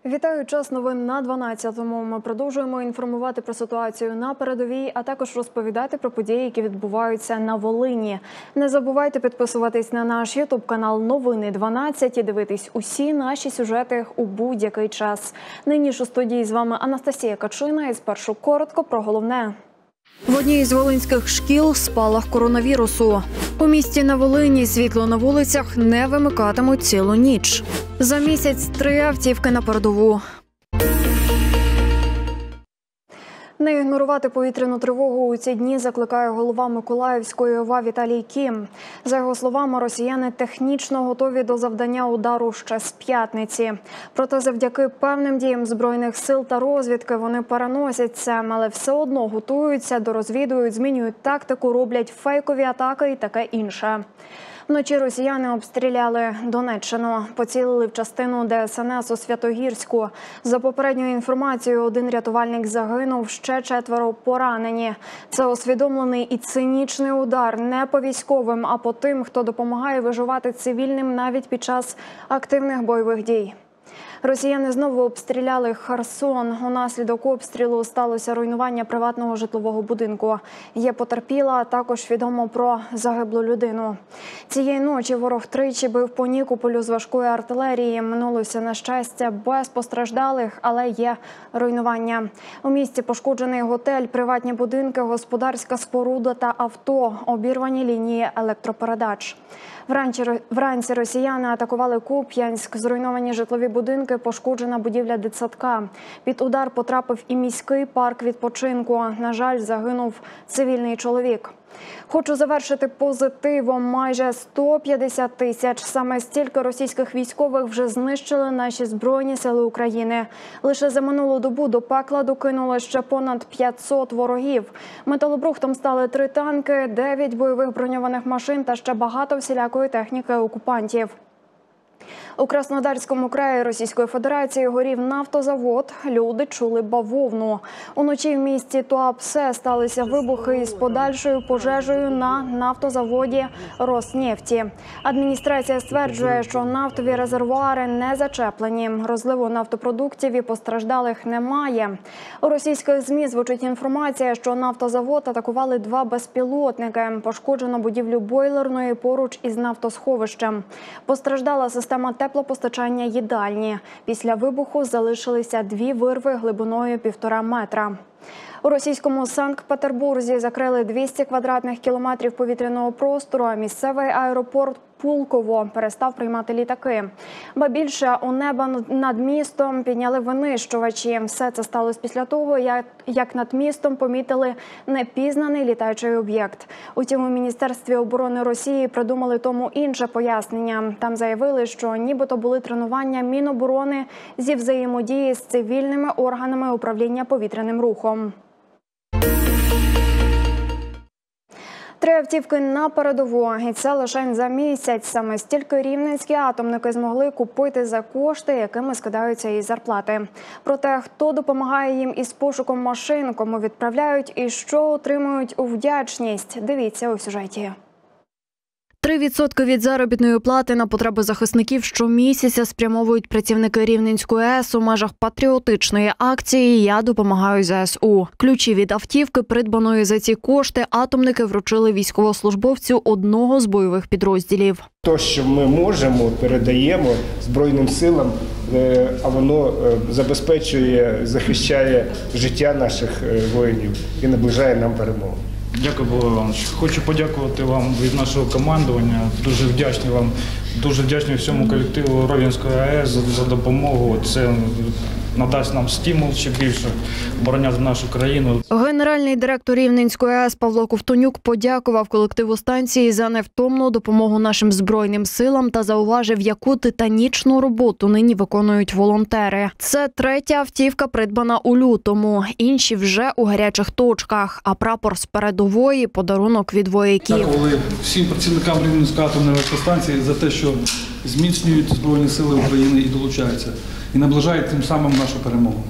Вітаю, час новин на 12-му. Ми продовжуємо інформувати про ситуацію на передовій, а також розповідати про події, які відбуваються на Волині. Не забувайте підписуватись на наш ютуб-канал «Новини 12» і дивитись усі наші сюжети у будь-який час. Нині ж у студії з вами Анастасія Качина і спершу коротко про головне. В одній з волинських шкіл спалах коронавірусу. У місті на Волині світло на вулицях не вимикатимуть цілу ніч. За місяць 3 автівки на передову. Не ігнорувати повітряну тривогу у ці дні закликає голова Миколаївської ОВА Віталій Кім. За його словами, росіяни технічно готові до завдання удару ще з п'ятниці. Проте завдяки певним діям Збройних сил та розвідки вони переносять це, але все одно готуються, дорозвідують, змінюють тактику, роблять фейкові атаки і таке інше. Вночі росіяни обстріляли Донеччину, поцілили в частину ДСНС у Святогірську. За попередньою інформацією, 1 рятувальник загинув, ще 4 поранені. Це усвідомлений і цинічний удар не по військовим, а по тим, хто допомагає виживати цивільним навіть під час активних бойових дій. Росіяни знову обстріляли Херсон. Унаслідок обстрілу сталося руйнування приватного житлового будинку. Є потерпіла, а також відомо про загиблу людину. Цієї ночі ворог тричі бив по Нікополю з важкої артилерії. Минулося, на щастя, без постраждалих, але є руйнування. У місті пошкоджений готель, приватні будинки, господарська споруда та авто, обірвані лінії електропередач. Вранці росіяни атакували Куп'янськ, зруйновані житлові будинки, пошкоджена будівля дитсадка. Під удар потрапив і міський парк відпочинку. На жаль, загинув цивільний чоловік. Хочу завершити позитивом. Майже 150 тисяч. Саме стільки російських військових вже знищили наші Збройні сили України. Лише за минулу добу до пекла докинули ще понад 500 ворогів. Металобрухтом стали 3 танки, 9 бойових броньованих машин та ще багато всілякої техніки окупантів. У Краснодарському краї Російської Федерації горів нафтозавод. Люди чули бавовну. Уночі в місті Туапсе сталися вибухи із подальшою пожежею на нафтозаводі «Роснефті». Адміністрація стверджує, що нафтові резервуари не зачеплені. Розливу нафтопродуктів і постраждалих немає. У російських ЗМІ звучить інформація, що нафтозавод атакували 2 безпілотники. Пошкоджено будівлю бойлерної поруч із нафтосховищем. Постраждала система теплопостачання їдальні. Після вибуху залишилися 2 вирви глибиною 1,5 метра. У російському Санкт-Петербурзі закрили 200 квадратних кілометрів повітряного простору, а місцевий аеропорт Пулково перестав приймати літаки. Ба більше, у небо над містом підняли винищувачі. Все це сталося після того, як над містом помітили непізнаний літаючий об'єкт. Утім, у Міністерстві оборони Росії придумали тому інше пояснення. Там заявили, що нібито були тренування Міноборони зі взаємодії з цивільними органами управління повітряним рухом. 3 автівки на передову. І це лише за місяць. Саме стільки рівненські атомники змогли купити за кошти, якими скидаються із зарплати. Проте, хто допомагає їм із пошуком машин, кому відправляють і що отримують у вдячність, дивіться у сюжеті. 3% від заробітної плати на потреби захисників щомісяця спрямовують працівники Рівненської АЕС у межах патріотичної акції «Я допомагаю ЗСУ». Ключі від автівки, придбаної за ці кошти, атомники вручили військовослужбовцю одного з бойових підрозділів. Те, що ми можемо, передаємо Збройним силам, а воно забезпечує, захищає життя наших воїнів і наближає нам перемогу. Дякую, Павло Іванович. Хочу подякувати вам від нашого командування. Дуже вдячні вам, дуже вдячні всьому колективу Рівненської АЕС за допомогу. Це надасть нам стимул ще більше обороняти нашу країну. Генеральний директор Рівненської АЕС Павло Ковтонюк подякував колективу станції за невтомну допомогу нашим Збройним силам та зауважив, яку титанічну роботу нині виконують волонтери. Це 3-я автівка, придбана у лютому. Інші вже у гарячих точках, а прапор з передової – подарунок від вояків. Дякували всім працівникам Рівненської атомної електростанції за те, що зміцнюють Збройні сили України і долучаються. І наближають тим самим нашу перемогу.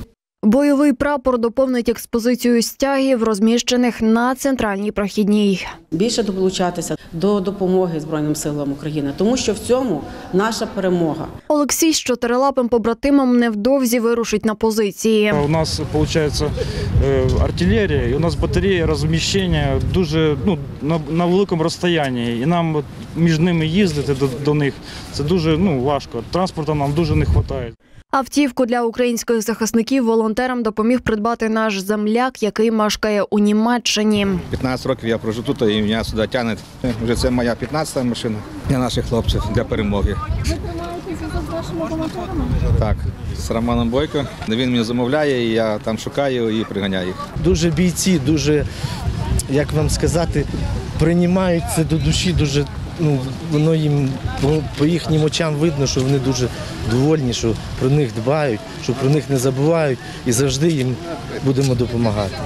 Бойовий прапор доповнить експозицію стягів, розміщених на центральній прохідній. Більше долучатися до допомоги Збройним силам України, тому що в цьому наша перемога. Олексій з чотирилапим побратимом невдовзі вирушить на позиції. У нас, виходить, артилерія, і у нас батареї розміщення дуже на великому розстоянні. І нам між ними їздити до них це дуже важко. Транспорту нам дуже не вистачає. Автівку для українських захисників волонтерам допоміг придбати наш земляк, який мешкає у Німеччині. 15 років я прожив тут, і мене сюди тягне. Вже це моя 15-та машина для наших хлопців, для перемоги. Ви тримаєтеся з вашими волонтерами? Так, з Романом Бойко. Він мене замовляє, і я там шукаю і приганяю їх. Дуже бійці, дуже, як вам сказати, приймають це до душі, дуже, воно їм по їхнім очам видно, що вони дуже довольні, що про них дбають, що про них не забувають і завжди їм будемо допомагати.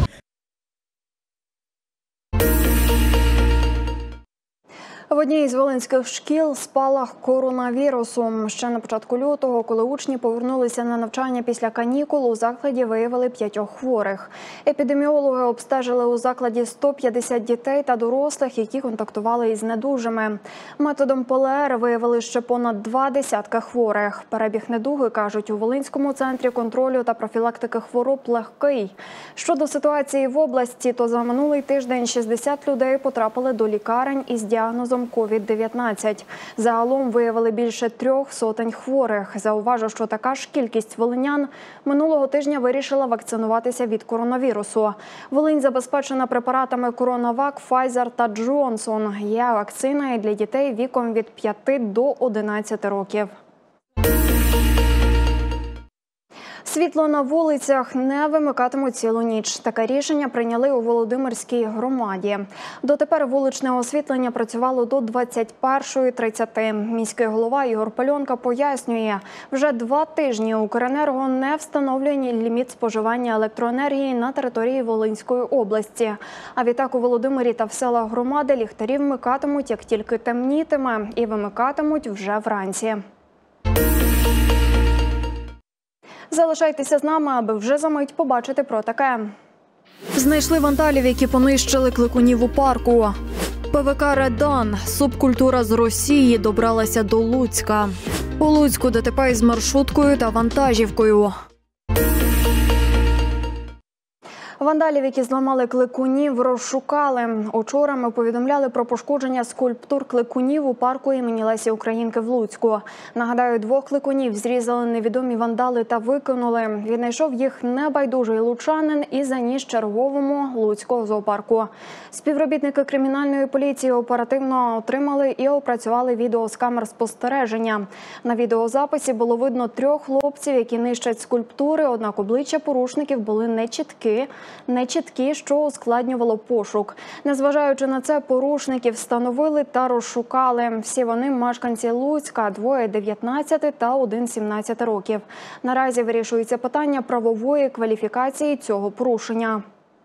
В одній із волинських шкіл спалах коронавірусу. Ще на початку лютого, коли учні повернулися на навчання після канікул, у закладі виявили 5 хворих. Епідеміологи обстежили у закладі 150 дітей та дорослих, які контактували із недужими. Методом ПЛР виявили ще понад 20 хворих. Перебіг недуги, кажуть, у Волинському центрі контролю та профілактики хвороб легкий. Щодо ситуації в області, то за минулий тиждень 60 людей потрапили до лікарень із діагнозом COVID-19. Загалом виявили більше 300 хворих. Зауважу, що така ж кількість волинян минулого тижня вирішила вакцинуватися від коронавірусу. Волинь забезпечена препаратами CoronaVac, Pfizer та Johnson. Є вакцина і для дітей віком від 5 до 11 років. Світло на вулицях не вимикатимуть цілу ніч. Таке рішення прийняли у Володимирській громаді. Дотепер вуличне освітлення працювало до 21:30. Міський голова Ігор Пальонка пояснює, вже 2 тижні Укренерго не встановлює ліміт споживання електроенергії на території Волинської області. А відтак у Володимирі та в селах громади ліхтарі вмикатимуть, як тільки темнітиме, і вимикатимуть вже вранці. Залишайтеся з нами, аби вже за мить побачити про таке. Знайшли вандалів, які понищили кликунів у парку. ПВК «Редан» – субкультура з Росії, добралася до Луцька. У Луцьку ДТП із маршруткою та вантажівкою. Вандалів, які зламали кликунів, розшукали. Учора ми повідомляли про пошкодження скульптур кликунів у парку імені Лесі Українки в Луцьку. Нагадаю, 2 кликунів зрізали невідомі вандали та викинули. Віднайшов їх небайдужий лучанин і заніс черговому Луцького зоопарку. Співробітники кримінальної поліції оперативно отримали і опрацювали відео з камер спостереження. На відеозаписі було видно 3 хлопців, які нищать скульптури, однак обличчя порушників були нечіткі, що ускладнювало пошук. Незважаючи на це, порушників встановили та розшукали. Всі вони мешканці Луцька, 2 – 19 та 1 – 17 років. Наразі вирішується питання правової кваліфікації цього порушення.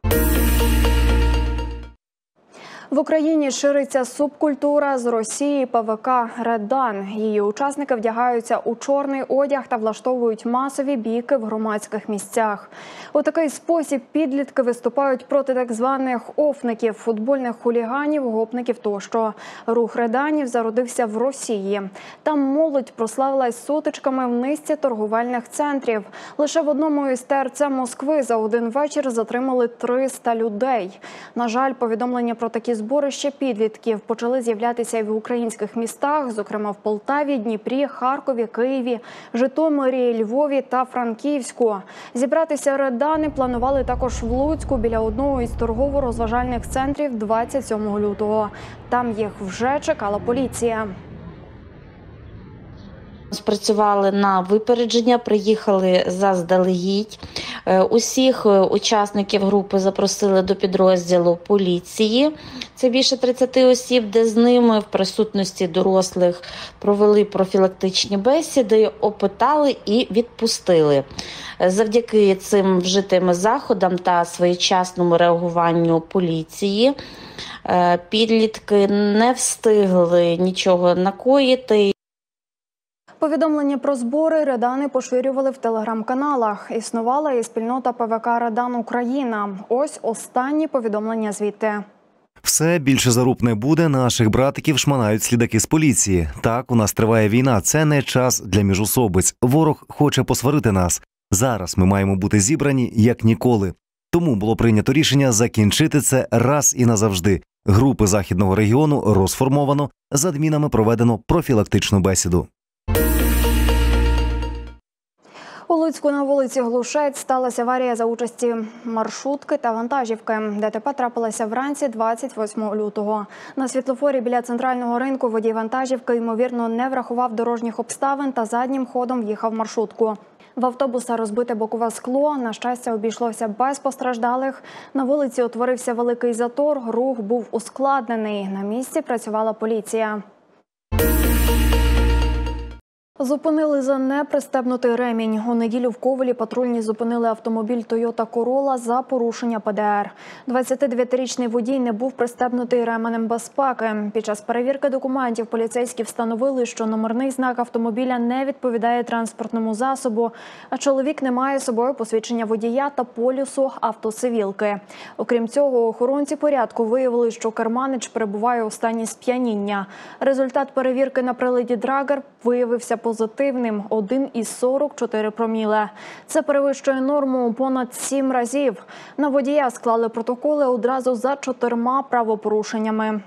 В Україні шириться субкультура з Росії ПВК «Редан». Її учасники вдягаються у чорний одяг та влаштовують масові бійки в громадських місцях. У такий спосіб підлітки виступають проти так званих офників, футбольних хуліганів, гопників тощо. Рух «Реданів» зародився в Росії. Там молодь прославилась сутичками в низці торговельних центрів. Лише в одному із ТРЦ Москви за один вечір затримали 300 людей. На жаль, повідомлення про такі зборища підлітків почали з'являтися і в українських містах, зокрема в Полтаві, Дніпрі, Харкові, Києві, Житомирі, Львові та Франківську. Зібратися «Редани» планували також в Луцьку біля одного із торгово-розважальних центрів 27 лютого. Там їх вже чекала поліція. Спрацювали на випередження, приїхали заздалегідь. Усіх учасників групи запросили до підрозділу поліції. Це більше 30 осіб, де з ними в присутності дорослих провели профілактичні бесіди, опитали і відпустили. Завдяки цим вжитим заходам та своєчасному реагуванню поліції підлітки не встигли нічого накоїти. Повідомлення про збори Редани поширювали в телеграм-каналах. Існувала і спільнота ПВК «Редан Україна». Ось останні повідомлення звідти. Все більше заруб не буде, наших братиків шманають слідаки з поліції. Так, у нас триває війна, це не час для міжусобиць. Ворог хоче посварити нас. Зараз ми маємо бути зібрані як ніколи. Тому було прийнято рішення закінчити це раз і назавжди. Групи Західного регіону розформовано, з адмінами проведено профілактичну бесіду. У Луцьку на вулиці Глушець сталася аварія за участі маршрутки та вантажівки. ДТП трапилося вранці 28 лютого. На світлофорі біля центрального ринку водій вантажівки, ймовірно, не врахував дорожніх обставин та заднім ходом в'їхав в маршрутку. В автобуса розбите бокове скло. На щастя, обійшлося без постраждалих. На вулиці утворився великий затор, рух був ускладнений. На місці працювала поліція. Зупинили за непристебнутий ремінь. У неділю в Ковелі патрульні зупинили автомобіль Toyota Corolla за порушення ПДР. 29-річний водій не був пристебнутий ременем безпеки. Під час перевірки документів поліцейські встановили, що номерний знак автомобіля не відповідає транспортному засобу, а чоловік не має з собою посвідчення водія та полюсу автоцивілки. Окрім цього, охоронці порядку виявили, що керманич перебуває у стані сп'яніння. Результат перевірки на приладі Драгер виявився позитивним – 1,44 проміле. Це перевищує норму у понад 7 разів. На водія склали протоколи одразу за 4 правопорушеннями.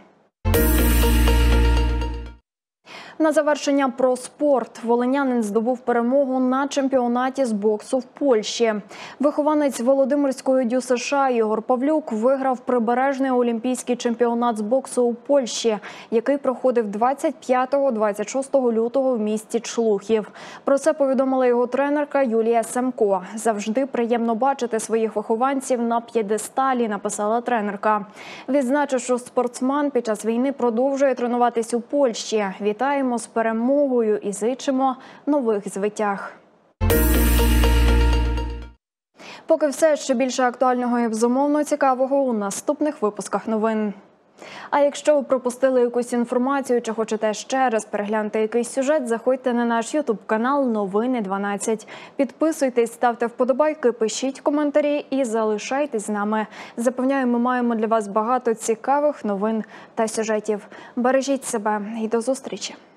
На завершення про спорт. Волинянин здобув перемогу на чемпіонаті з боксу в Польщі. Вихованець Володимирської ДЮСШ Ігор Павлюк виграв прибережний олімпійський чемпіонат з боксу у Польщі, який проходив 25-26 лютого в місті Члухів. Про це повідомила його тренерка Юлія Семко. «Завжди приємно бачити своїх вихованців на п'єдесталі», – написала тренерка. Відзначив, що спортсмен під час війни продовжує тренуватись у Польщі. Вітаємо з перемогою і зичимо нових звитяг. Поки все, ще більше актуального і безумовно цікавого у наступних випусках новин. А якщо ви пропустили якусь інформацію чи хочете ще раз переглянути якийсь сюжет, заходьте на наш ютуб-канал «Новини 12». Підписуйтесь, ставте вподобайки, пишіть коментарі і залишайтесь з нами. Запевняю, ми маємо для вас багато цікавих новин та сюжетів. Бережіть себе і до зустрічі!